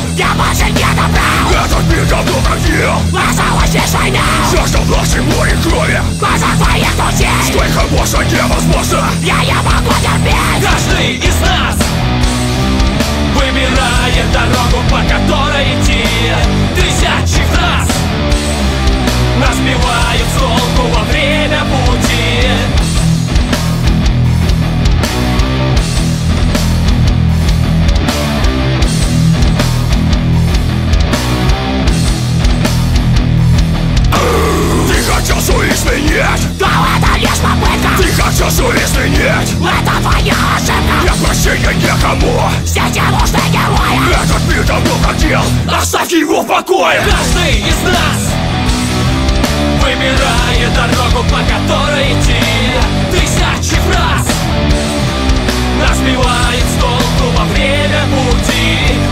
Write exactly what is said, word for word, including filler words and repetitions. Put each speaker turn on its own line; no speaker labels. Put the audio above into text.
я больше не добрал.
Этот мир давно погиб,
осталась лишь война.
жажда власти, море крови,
В глазах твоих друзей
что их больше невозможно.
я не могу терпеть.
Каждый из нас выбирает дорогу, по которой идти. Тысячи фраз нас сбивают с толку во время пути.
Ты хотел все изменить,
Но это лишь попытка,
ты хотел все изменить.
это твоя ошибка.
Нет прощения никому,
Здесь не нужны герои.
этот мир давно погиб, оставьте его в покое.
Каждый из нас выбирает дорогу, по которой идти. Тысячи фраз нас сбивает с толку во время пути.